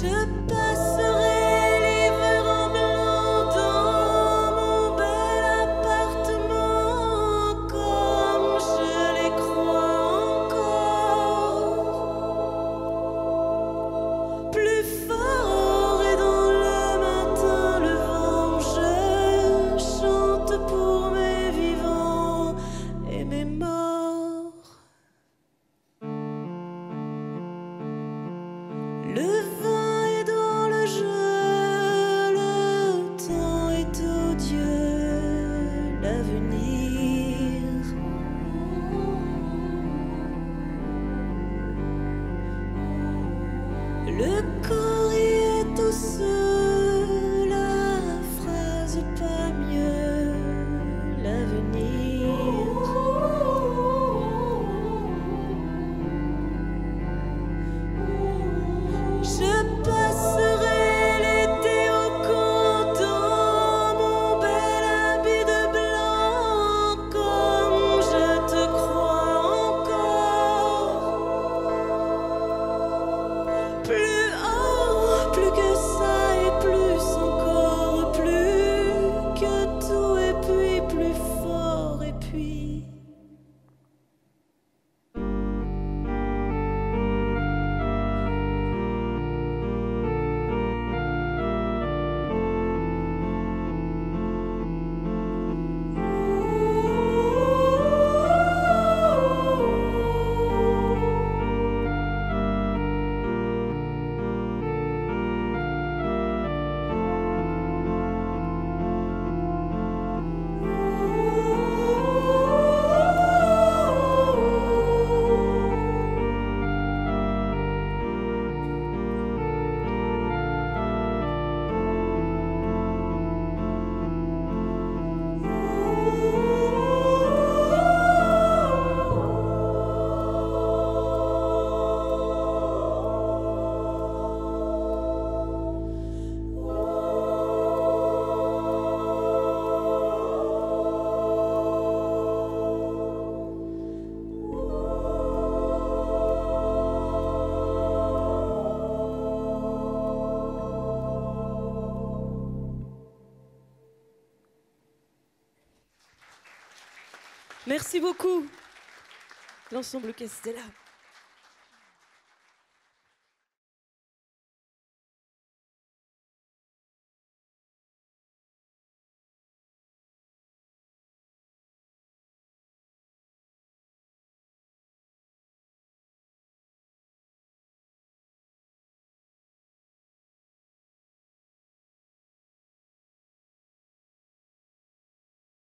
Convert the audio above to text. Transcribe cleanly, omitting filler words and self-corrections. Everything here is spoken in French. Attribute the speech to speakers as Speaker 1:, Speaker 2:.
Speaker 1: Le corps y est tout seul, la phrase pas mieux, l'avenir. Je passerai l'été au camp dans mon bel habit de blanc, comme je te crois encore. Plus haut, plus que ça et plus encore, plus que tout et puis plus fort et puis. Merci beaucoup, l'ensemble Castella.